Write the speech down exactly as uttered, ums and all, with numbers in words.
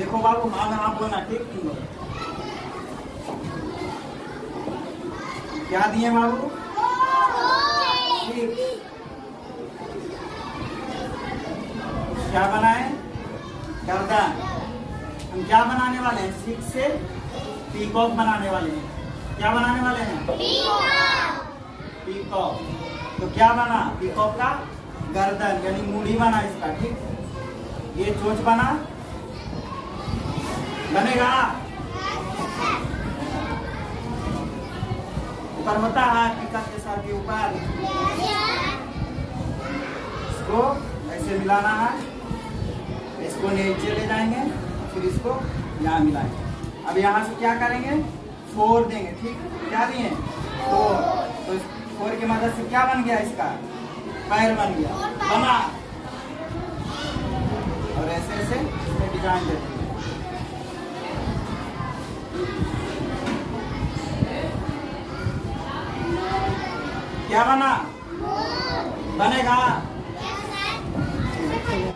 देखो बाबू, हाँ में हाँ बोलना, ठीक तुम लोग। क्या दिए बाबू? ठीक। क्या बनाए? गर्दन। हम क्या बनाने वाले हैं? सिक्स से पीकॉक बनाने वाले हैं। क्या बनाने वाले हैं? पीकॉक। तो क्या बना? पीकॉक का गर्दन यानी मूड़ी बना इसका, ठीक। ये चोंच बना, बनेगा। ऊपर होता है पीकॉक के सर के ऊपर, इसको ऐसे मिलाना है। इसको नीचे ले जाएंगे, फिर इसको यहाँ मिलाएंगे। अब यहाँ से क्या करेंगे? फोर देंगे, ठीक। क्या दिए? फोर। तो फोर की मदद से क्या बन गया? इसका पैर बन गया, बना। और ऐसे ऐसे इसमें डिजाइन देते हैं। क्या बना? बनेगा।